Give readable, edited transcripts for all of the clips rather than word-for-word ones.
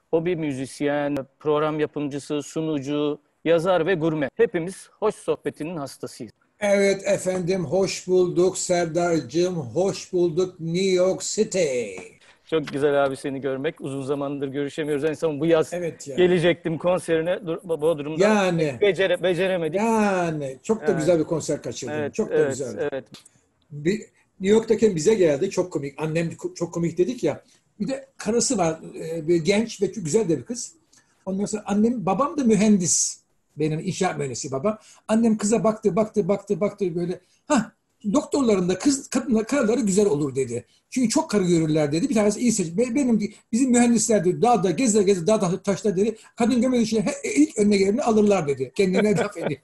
hobi müzisyen, program yapımcısı, sunucu, yazar ve gurme. Hepimiz hoş sohbetinin hastasıyız. Evet efendim, hoş bulduk Serdar'cığım, hoş bulduk New York City. Çok güzel abi seni görmek. Uzun zamandır görüşemiyoruz. En son bu yaz Evet ya. gelecektim konserine Bodrum'da. Yani, Beceremedik. yani çok da Yani, güzel bir konser kaçırdım. evet, Çok da evet, güzeldi. evet. Bir, New York'taki bize geldi, çok komik. Annem çok komik dedik ya. Bir de karısı var, bir genç ve çok güzel de bir kız. Ondan sonra babam da mühendis. Benim inşaat mühendisi baba. Annem kıza baktı böyle. Ha, doktorların da karıları güzel olur dedi. Çünkü çok karı görürler dedi. Bir tanesi iyi seç. Bizim mühendisler de dağda geze dağda taşta dedi. Kadın görmediği için ilk önüne geleni alırlar dedi. Kendine laf ediyor.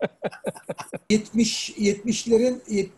70'lerin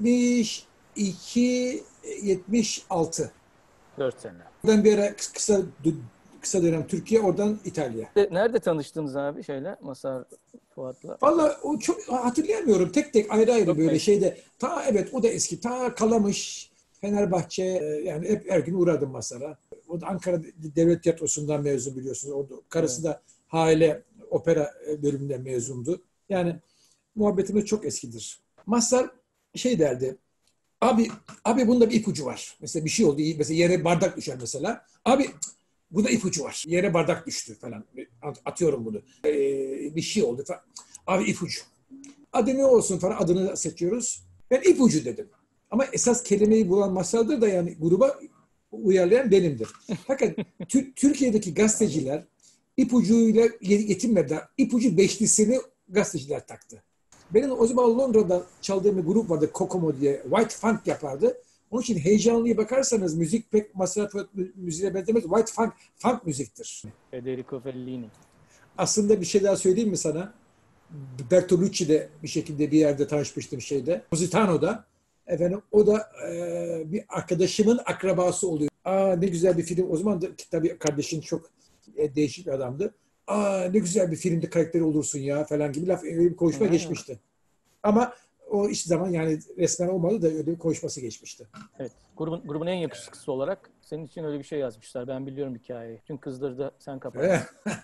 72 76. 4 sene. Oradan bir ara kısa dönem Türkiye, oradan İtalya. Nerede tanıştınız abi Mazhar Fuat'la? Vallahi o çok hatırlayamıyorum. Tek tek ayrı ayrı Çok böyle eski. şeyde. Evet, o da eski. Kalamış, Fenerbahçe, yani hep her gün uğradım Mazhar'a. O da Ankara Devlet Tiyatrosu'ndan mezun biliyorsunuz. Karısı da Hale Opera bölümünden mezundu. Yani muhabbetimiz çok eskidir. Mazhar şey derdi. Abi bunda bir ipucu var. Mesela bir şey oldu. Mesela yere bardak düşer mesela. Abi bunda ipucu var. Yere bardak düştü falan. Atıyorum bunu. Bir şey oldu falan. Abi ipucu. Adı ne olsun falan, adını seçiyoruz. Ben ipucu dedim. Ama esas kelimeyi bulan Mazhar'dır da, yani gruba uyarlayan benimdir. Fakat Türkiye'deki gazeteciler ipucuyla yetinmediler. İpucu beşlisini gazeteciler taktı. Benim o zaman Londra'da çaldığım bir grup vardı, Kokomo diye. White Funk yapardı. Onun için heyecanlıya bakarsanız müzik pek Mazhar Fuat müziğe benzemez. White funk müziktir. Federico Fellini. Aslında bir şey daha söyleyeyim mi sana? Bertolucci de bir şekilde bir yerde tanışmıştım şeyde. Positano'da. Efendim, o da bir arkadaşımın akrabası oluyor. Ne güzel bir film. O zaman da tabii kardeşin çok değişik bir adamdı. Ne güzel bir filmde karakteri olursun ya falan gibi öyle bir konuşma geçmişti. Ama o hiç zaman, yani resmen olmadı da öyle bir konuşması geçmişti. Evet. Grubun en yakışıklısı olarak senin için öyle bir şey yazmışlar. Ben biliyorum hikayeyi. Tüm kızları da sen kapattın.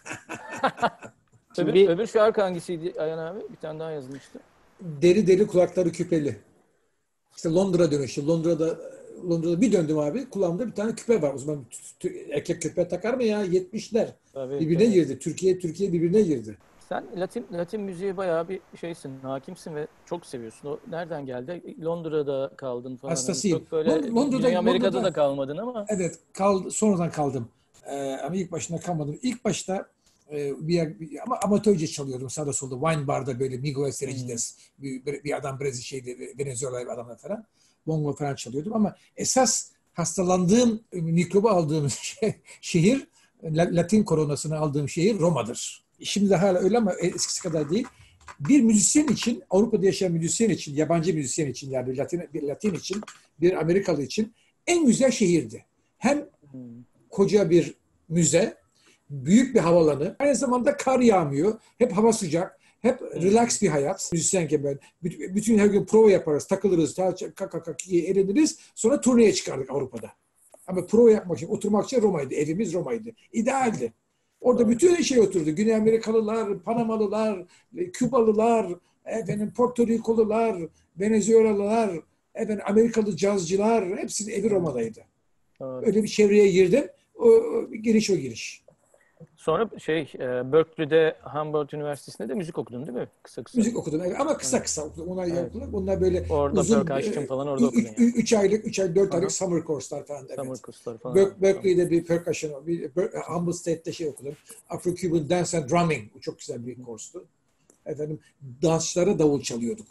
Öbür şarkı hangisiydi Ayhan abi? Bir tane daha yazılmıştı. Deri kulakları küpeli. İşte Londra dönüşü. Londra'da bir döndüm abi. Kulağımda bir tane küpe var. O zaman erkek küpe takar mı ya? 70'ler. Tabii, Birbirine tabii. girdi. Türkiye birbirine girdi. Sen Latin müziğe bayağı bir şeysin, hakimsin ve çok seviyorsun. O nereden geldi? Londra'da kaldın falan. Hani Hastasıyım. çok böyle Güney Amerika'da da Londra'da kalmadın ama. evet, sonradan kaldım. Ama ilk başında kalmadım. İlk başta ama amatörce çalıyordum sağda solda. Wine barda böyle Miguel Sergides, bir adam Venezuela bir adamla falan. Bongo falan çalıyordum ama esas hastalandığım, mikrobu aldığım şehir, Latin koronasını aldığım şehir Roma'dır. Şimdi de hala öyle ama eskisi kadar değil. Bir müzisyen için, Avrupa'da yaşayan müzisyen için, yabancı müzisyen için, yani bir Latin için, bir Amerikalı için en güzel şehirdi. Hem koca bir müze, büyük bir havalanı, aynı zamanda kar yağmıyor, hep hava sıcak, hep relax bir hayat. Müzisyenken ben bütün her gün prova yaparız, takılırız, eğleniriz, sonra turneye çıkardık Avrupa'da. Ama prova yapmak için, oturmak için Roma'ydı, evimiz Roma'ydı. İdealdi. Orada bütün şey oturdu. Güney Amerikalılar, Panamalılar, Kübalılar, Porto Rikolular, Venezuelalılar, Amerikalı cazcılar, hepsinin evi Roma'daydı. Doğru. Öyle bir çevreye girdim. O giriş. Sonra Berkeley'de Humboldt Üniversitesi'nde de müzik okudun değil mi? Kısa. Müzik okudum ama kısa okudum. Onlar böyle Orada uzun, percussion falan orada okudun yani. 3 aylık, 4 aylık Aha. summer kurslar falan. Evet. Summer kursları falan. Berkeley'de bir percussion, Humboldt State'de okudum. Afro-Cuban Dance and Drumming. Bu çok güzel bir kurstu. Dansçılara davul çalıyorduk.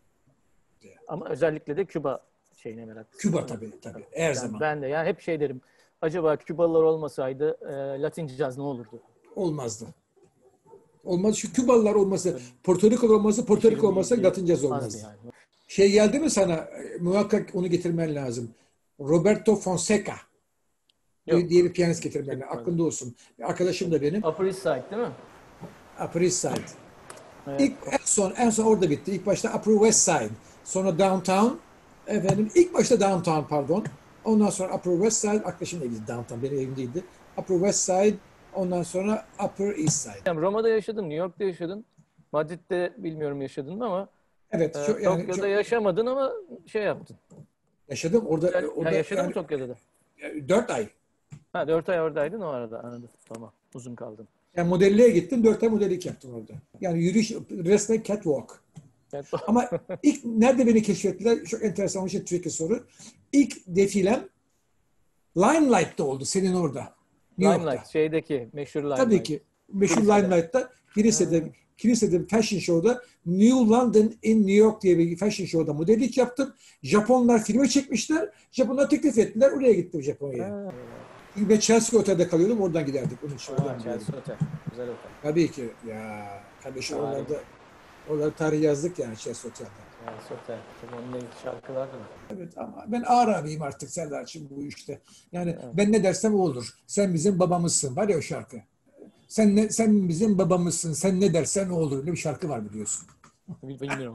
Ama özellikle de Küba şeyine meraklısın. Küba tabii. Her zaman. Ben de yani hep şey derim. Acaba Kübalılar olmasaydı Latin caz ne olurdu? Olmazdı. Olmaz. Şu Kübalılar olması, Porto Rico olmasa Latin caz olmazdı. Yani. Şey geldi mi sana? Muhakkak onu getirmen lazım. Roberto Fonseca diye bir piyanist getirmen lazım. Aklında olsun. Arkadaşım da benim. Upper East Side değil mi? Upper East Side. Evet. En son orada bitti. İlk başta Upper West Side. Sonra Downtown. İlk başta Downtown pardon. Ondan sonra Upper West Side. Arkadaşım da gitti Downtown. Benim evim değildi. Upper West Side. Ondan sonra Upper East Side. Yani Roma'da yaşadın, New York'ta yaşadın. Madrid'de bilmiyorum yaşadın mı ama Evet, yani Tokyo'da yaşamadın ama şey yaptın. yaşadım. Ya Orada yaşadın mı yani Tokyo'da da? 4 ay. Ha 4 ay oradaydın o arada. Anladım. Tamam. Uzun kaldın. Yani modelliğe gittim. 4 ay modellik yaptım orada. Yani yürüyüş, resmen catwalk. Evet. Ama ilk nerede beni keşfettiler? Çok enteresan bir şey, tricky soru. İlk defilem Limelight'ta oldu. Senin orada. New York'ta. Limelight şeydeki meşhur Tabii Limelight. ki. Meşhur Kilisede. Limelight'ta Ha, kilisede fashion show'da New London in New York diye bir fashion show'da modellik yaptım. Japonlar filme çekmişler. Japonlar teklif ettiler. Oraya gittim Japonya'ya. ha. Ve Chelsea Otel'de kalıyordum. Oradan giderdik. Onun için oradan giderdik. Chelsea Otel. Güzel otel. Tabii ki. Ya kardeşim Harika. oralarda tarih yazdık yani Chelsea Otel'de. Chelsea Otel. Tabii onunla ilgili şarkılar da var. Evet ama ben ağır abiyim artık Serdar'cığım bu işte. Yani Evet. ben ne dersem o olur. Sen bizim babamızsın. Var ya o şarkı. Sen bizim babamızsın. Sen ne dersen o olur. Öyle bir şarkı var biliyorsun. Bilmiyorum.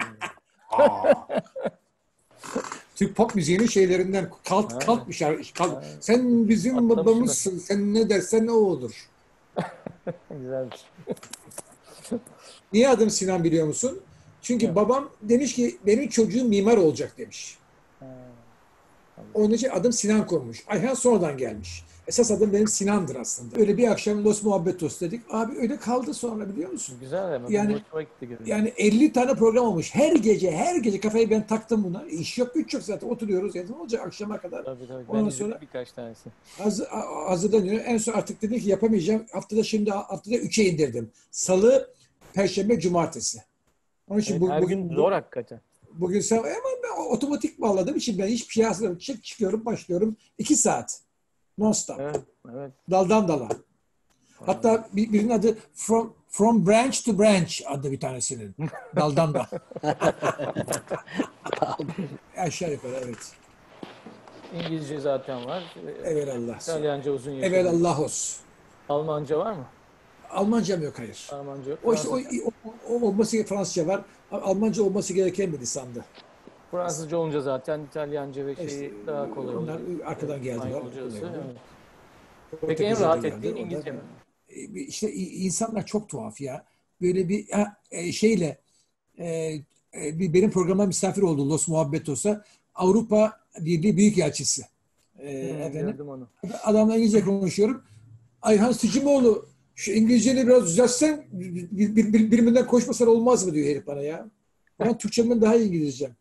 Türk pop müziğinin şeylerinden Ha, kalt bir şarkı. ha. Sen bizim Atlamışlar. babamızsın. Sen ne dersen o olur. Güzelmiş. Niye adım Sinan biliyor musun? Çünkü Yok. babam demiş ki benim çocuğum mimar olacak demiş. Ha, Onun için adım Sinan konmuş. Ayhan sonradan gelmiş. Esas adım benim Sinan'dır aslında. Öyle bir akşam Los Muhabbetos dedik. Abi öyle kaldı sonra biliyor musun? güzel ama Yani- benim hoşuma gitti görünüyor. Yani 50 tane program olmuş. Her gece kafayı ben taktım buna. İş yok güç yok zaten. Oturuyoruz. Yani ne olacak akşama kadar. Tabii tabii. Ben Ondan izledim sonra birkaç tanesi. hazırlanıyor. En son artık dedim ki yapamayacağım. Haftada 3'e indirdim. Salı, Perşembe, Cumartesi. Onun için Evet, her gün zor hakikaten. bugün sen ama ben otomatik bağladığım için ben hiçbir şey hazırlamıyorum. Çıkıyorum, başlıyorum. 2 saat. Non stop. Evet, evet. Daldan dala. Hatta birinin adı From Branch to Branch adı bir tanesinin. Daldan dala. Aşağı yukarı evet. İngilizce zaten var. Evelallah. İtalyanca uzun yaşadım. Evelallahos. Almanca var mı? Almancam yok hayır. Almanca yok. O işte Fransızca. o olması Fransızca var. Almanca olması gereken bir lisandı. Fransızca olunca zaten İtalyanca ve şeyi İşte, daha kolay onlar oluyor. arkadan geldiler. İspanyolcası. Kolay oldu. Evet. Peki en Portekizce de rahat geldi. ettiğin Oradan- İngilizce mi? İşte insanlar çok tuhaf ya. Böyle bir şeyle benim programa misafir oldu Los Muhabbetos'a. Avrupa Birliği Büyükelçisi. Efendim. Gördüm onu. Adamla İngilizce konuşuyorum. Ayhan Sicimoğlu şu İngilizceni biraz düzeltsen birbirinden koşmasan olmaz mı diyor herif bana ya. Ben Türkçemden daha iyi İngilizcem.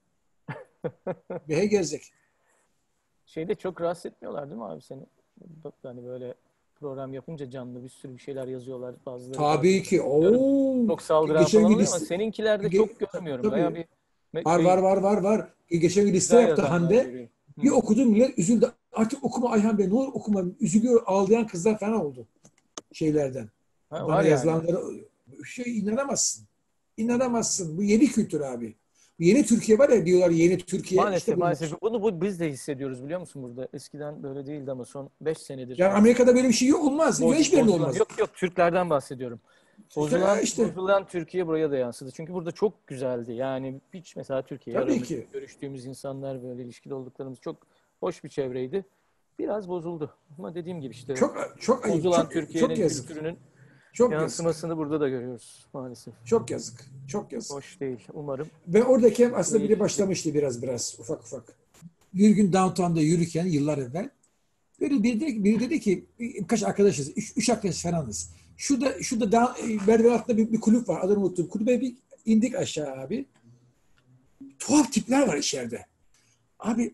Behe gezecek. Şeyde çok rahatsız etmiyorlar değil mi abi seni? Hani böyle program yapınca canlı bir sürü bir şeyler yazıyorlar bazıları. Tabii ki. Oo. Çok saldıran Geçen falan gün oluyor ama liste- seninkilerde çok görmüyorum. Tabii. Bayağı bir Var. Geçen gün liste güzel yaptı yazanlar Hande. görüyorum. Bir okudum millet üzüldü. Artık okuma Ayhan Bey ne olur okuma. Üzülüyor ağlayan kızlar falan oldu. Şeylerden. Ha, Bana var yani. yazılanlara inanamazsın. İnanamazsın. Bu yeni kültür abi. Bu yeni Türkiye var ya diyorlar yeni Türkiye. Maalesef İşte bu. maalesef. Bunu biz de hissediyoruz biliyor musun burada? Eskiden böyle değildi ama son 5 senedir. Yani Amerika'da böyle bir şey olmaz. Hiçbirinde olmaz. Yok Türklerden bahsediyorum. Bozulan, İşte. bozulan Türkiye buraya da yansıdı. Çünkü burada çok güzeldi. Yani hiç mesela Türkiye Tabii aramızda ki. görüştüğümüz insanlar böyle ilişkili olduklarımız çok hoş bir çevreydi. Biraz bozuldu. Ama dediğim gibi işte Çok ayıp. bozulan Çok Türkiye'nin yazık. kültürünün Çok yazık. yansımasını burada da görüyoruz maalesef. Çok yazık. Çok yazık. Hoş değil. Umarım. Ben oradayken aslında biri Değişti. başlamıştı biraz ufak. Bir gün downtown'da yürürken yıllar evvel böyle biri dedi ki birkaç arkadaşız. Üç arkadaş falanız. Şurada merdiven altında bir kulüp var. Adını unuttum. Kulübe bir indik aşağı abi. Tuhaf tipler var içeride. Abi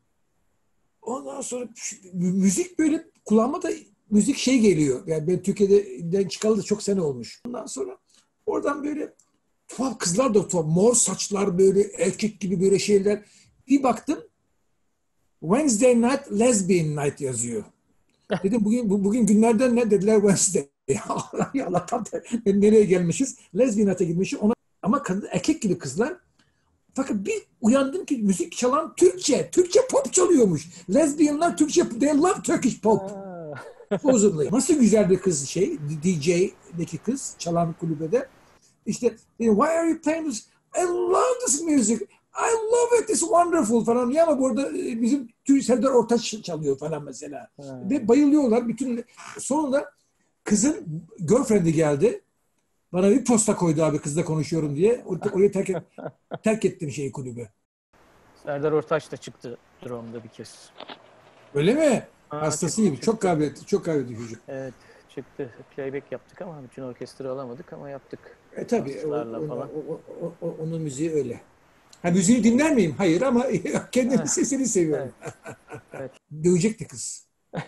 ondan sonra müzik böyle kulağıma da müzik şey geliyor. Yani ben Türkiye'den çıkalı da çok sene olmuş. Ondan sonra oradan böyle tuhaf kızlar da tuhaf. Mor saçlar böyle erkek gibi böyle şeyler. Bir baktım Wednesday night lesbian night yazıyor. Dedim bugün günlerden ne dediler Wednesday. Ya Allah'tan ben nereye gelmişiz? Lesbian night'a gitmişim. Ama erkek gibi kızlar. Fakat bir uyandım ki müzik çalan Türkçe pop çalıyormuş. Lesbianlar Türkçe, they love Turkish pop. Supposedly. Nasıl güzel bir kız DJ'deki kız çalan kulübede. İşte why are you playing this? I love this music. I love it. It's wonderful falan. Ya ama burada bizim Serdar Ortaç çalıyor falan mesela. Ve bayılıyorlar. Sonunda Kızın girlfriend'i geldi. Bana bir posta koydu abi kızla konuşuyorum diye. Orayı terk ettim kulübü. Serdar Ortaç da çıktı drone'da bir kez. Öyle mi? Ha, Hastasıyım. çıktı. Çok kabiliyetli. Çok kabiliyetli çocuk. Evet, çıktı. Playback yaptık ama bütün orkestra alamadık ama yaptık. Tabii Basçılarla falan. onun müziği öyle. Ha, müziği dinler miyim? Hayır ama kendi sesini seviyorum. Evet. Evet. Dövecekti kız.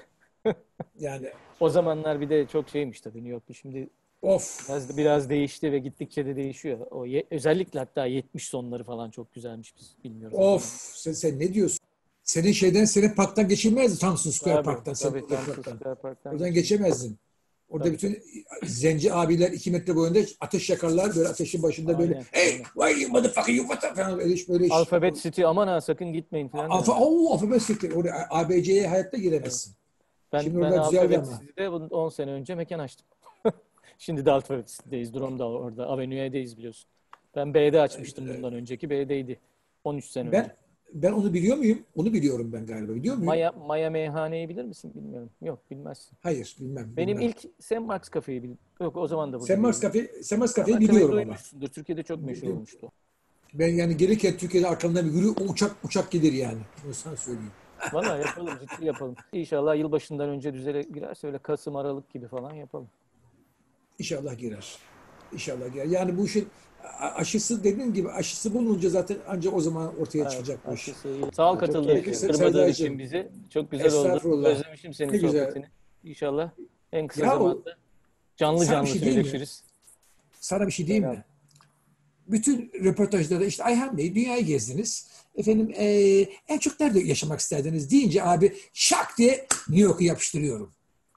Yani O zamanlar bir de çok şeymiş tabii New York'ta. Şimdi of. biraz değişti ve gittikçe de değişiyor. Özellikle hatta 70 sonları falan çok güzelmiş, biz bilmiyoruz. Of. Sen ne diyorsun? Senin parktan geçilmezdi. Thompson Square Park'tan. Tabii Thompson Square Park'tan Oradan geçemezdin. Orada tabii, bütün zenci abiler 2 metre boyunda ateş yakarlar. Böyle ateşin başında böyle hey, why you motherfucker you what falan böyle iş. Alphabet City, aman ha sakın gitmeyin falan. Alphabet City. Oraya ABC'ye hayatta giremezsin. Ben Alphabet City'de 10 sene önce mekan açtım. Şimdi de Alphabet City'deyiz. Durum da orada. Avenue'deyiz biliyorsun. Ben B'de açmıştım bundan önceki. B'deydi. 13 sene önce. Ben onu biliyor muyum? Onu biliyorum ben galiba. Biliyor muyum? Maya Meyhane'yi bilir misin? Bilmiyorum. Yok, bilmezsin. Hayır, bilmem. Benim ilk Sam Marks Cafe'yi biliyorum. Yok, o zaman da Sam Marks Cafe'yi biliyorum ama. Türkiye'de çok meşhur olmuştu. Ben yani gelirken Türkiye'de arkamdan bir yürü, uçak gelir yani. Bunu sana söyleyeyim. Valla yapalım, ciddi yapalım. İnşallah yılbaşından önce düzele girerse öyle Kasım, Aralık gibi falan yapalım. İnşallah girer. İnşallah girer. Yani bu işin aşısı, dediğim gibi aşısı bulununca zaten ancak o zaman ortaya çıkacak bu iş. Sağ ol katıldığın için, kırmadığın için bizi. Çok güzel oldu. Özlemişim senin sohbetini. İnşallah en kısa zamanda canlı söyleşiriz. Sana bir şey diyeyim mi? Bütün röportajlarda işte Ayhan Bey dünyayı gezdiniz. Efendim en çok nerede yaşamak isterdiniz deyince abi şak diye New York'u yapıştırıyorum.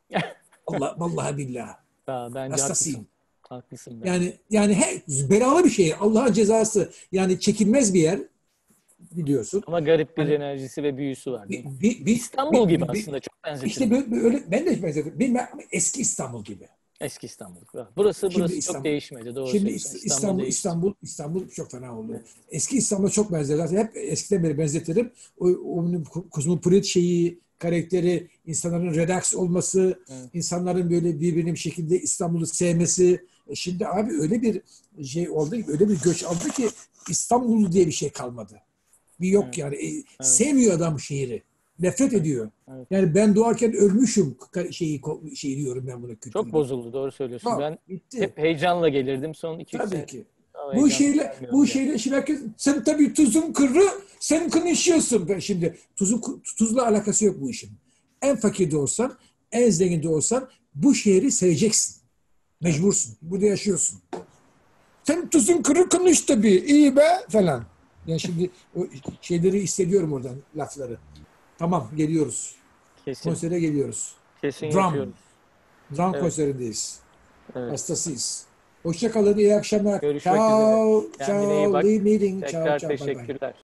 Vallahi billahi. Bence hastasıyım. Haklısın. Yani belalı bir şehir. Allah'ın cezası. Yani çekilmez bir yer biliyorsun. Ama garip bir enerjisi ve büyüsü var. İstanbul gibi aslında çok benzetirim. İşte böyle ben de benzetirim. Benim eski İstanbul gibi. Eski İstanbul. Burası çok değişmedi. Doğru şimdi İstanbul çok fena oldu. Evet. Eski İstanbul'a çok benzer. Zaten hep eskiden beri benzetirim. Onun kozmopolit karakteri, insanların relax olması, insanların böyle birbirini bir şekilde İstanbul'u sevmesi. Şimdi abi öyle bir oldu, öyle bir göç aldı ki İstanbul diye bir şey kalmadı. Bir yok yani. Sevmiyor adam şehri. Nefret ediyor. Evet. Yani ben doğarken ölmüşüm şeyi diyorum ben buna. Çok bozuldu, doğru söylüyorsun. Ben hep heyecanla gelirdim son 2 sene. Tabii ki. Bu şeyle şimdi sen tabii tuzun kırı, sen konuşuyorsun. Ben şimdi tuzla alakası yok bu işin. En fakir de olsan, en zengin de olsan bu şehri seveceksin. Mecbursun. Burada yaşıyorsun. Sen tuzun kırı konuş tabii. İyi be falan. Yani şimdi o şeyleri hissediyorum oradan, lafları. Tamam, geliyoruz. Kesin. Konsere geliyoruz. Kesin yapıyoruz. Drum konserindeyiz. Evet. Hastasıyız. Hoşça kalın, iyi akşamlar. Görüşmek üzere. Ciao. Kendine iyi bak. Leave meeting. Tekrar Ciao. teşekkürler.